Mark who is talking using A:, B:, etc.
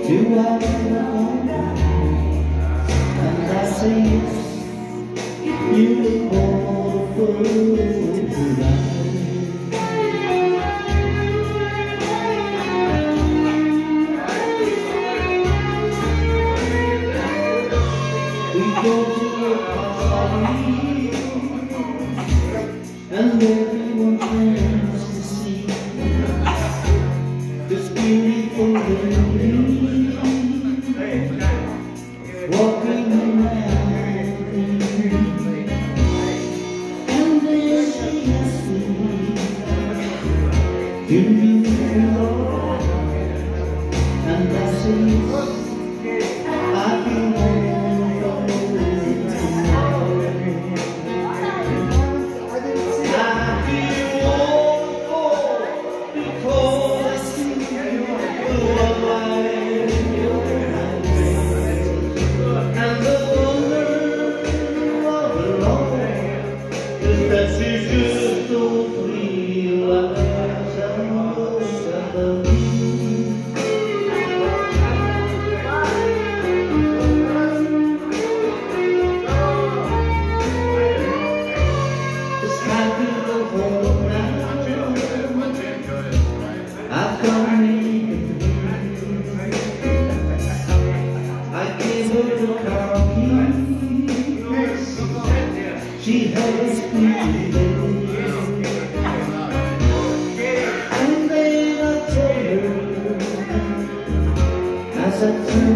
A: Do I belong? And I say yes. You look wonderful tonight. We go to a party and everyone plans to see this beautiful lady walking around in me. And then she asks me, do you belong? And I say yes. I belong. I've gone in. I gave her the car keys. She has me today. And then I told her, as I turned